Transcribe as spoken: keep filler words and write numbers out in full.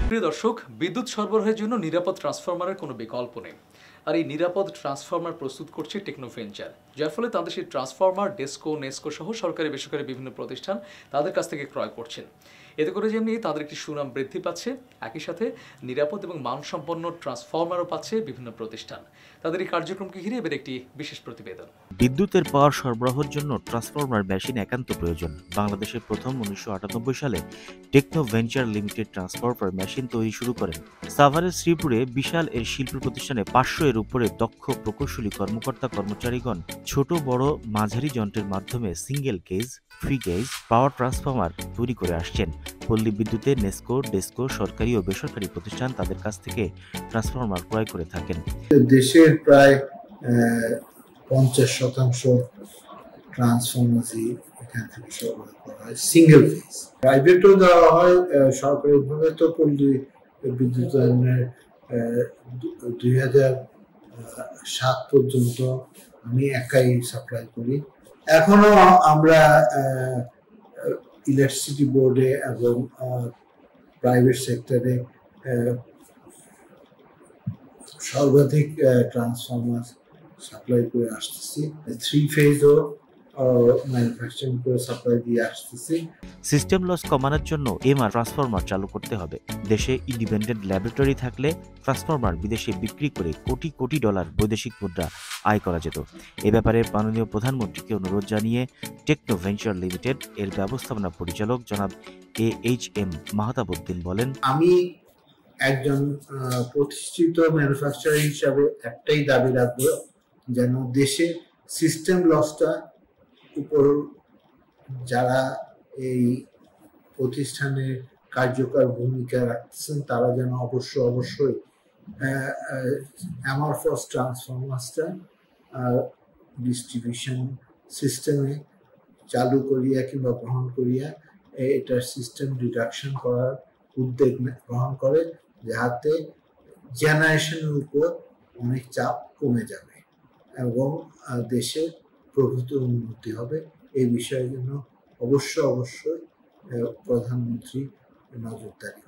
প্রিয় দর্শক, বিদ্যুৎ সরবরাহের জন্য নিরাপদ ট্রান্সফরমারের কোনো বিকল্প নেই। আর এই নিরাপদ ট্রান্সফরমার প্রস্তুত করছে টেকনো ভেঞ্চার, যার ফলে তাদের সেই ট্রান্সফরমার ডেসকো নেসকো সহ সরকারি বেসরকারি বিভিন্ন প্রতিষ্ঠান তাদের কাছ থেকে ক্রয় করছেন। এতে করে যেমনি তাদের একটি সুনাম বৃদ্ধি পাচ্ছে, একই সাথে নিরাপদ এবং মানসম্পন্ন ট্রান্সফরমারও পাচ্ছে বিভিন্ন প্রতিষ্ঠান। তাদের এই কার্যক্রমকে ঘিরে এবার একটি বিশেষ প্রতিবেদন। বিদ্যুতের পাওয়ার সরবরাহের জন্য ট্রান্সফরমার মেশিন একান্ত প্রয়োজন। বাংলাদেশের প্রথম উনিশশো আটানব্বই সালে Techno Venture Limited transformer machine তৈরি শুরু করেন। সাভারের শ্রীপুরে বিশাল এর শিল্প প্রতিষ্ঠানে পাঁচশো এর উপরে দক্ষ প্রকৌশলী কর্মকর্তা কর্মচারীগণ ছোট বড় মাঝারি যন্ত্রের মাধ্যমে single phase, three phase power transformer তৈরি করে আসছেন। পল্লী বিদ্যুতে নেসকো, ডেসকো, সরকারি ও বেসরকারি প্রতিষ্ঠান তাদের কাছ থেকে ট্রান্সফরমার ক্রয় করে থাকেন। দেশের প্রায় পঞ্চাশ শতাংশ ট্রান্সফরমারই এখান থেকে সরবরাহ করা হয় সিঙ্গেল ফেজ। প্রাইভেটও দেওয়া হয়, সরকারিভাবে তো পল্লী বিদ্যুতায়নের দুই হাজার সাত পর্যন্ত আমি একাই সাপ্লাই করি। এখনো আমরা ইলেকট্রিসিটি বোর্ডে এবং প্রাইভেট সেক্টরে সর্বাধিক ট্রান্সফরমার সাপ্লাই করে আসতেছি। থ্রি ফেজও ম্যানুফ্যাকচারিং করে সাপ্লাই দিয়ে আসতেছি। সিস্টেম লস কমানোর জন্য এমআর ট্রান্সফরমার চালু করতে হবে। দেশে ইন্ডিপেন্ডেন্ট ল্যাবরেটরি থাকলে ট্রান্সফরমার বিদেশে বিক্রি করে কোটি কোটি ডলার বৈদেশিক মুদ্রা আয় করা যেত। এ ব্যাপারে মাননীয় প্রধানমন্ত্রীকে অনুরোধ জানিয়ে টেকনো ভেঞ্চার লিমিটেড এর ব্যবস্থাপনা পরিচালক জনাব এ এইচ এম মাহতাবউদ্দিন বলেন, আমি একজন প্রতিষ্ঠিত ম্যানুফ্যাকচারার হিসাবে একটাই দাবি রাখবো, যেন দেশে সিস্টেম লসটা উপর যারা এই প্রতিষ্ঠানে কার্যকর ভূমিকা রাখতেছেন তারা যেন অবশ্য অবশ্যই অ্যামারফস ট্রান্সফরমার্সটা ডিস্ট্রিবিউশন সিস্টেমে চালু করিয়া কিংবা গ্রহণ করিয়া এটার সিস্টেম রিডাকশন করার উদ্যোগ গ্রহণ করে, যাতে জেনারেশনের উপর অনেক চাপ কমে যাবে এবং দেশের প্রভূত উন্নতি হবে। এই বিষয়ের জন্য অবশ্য অবশ্যই প্রধানমন্ত্রী নজরদারি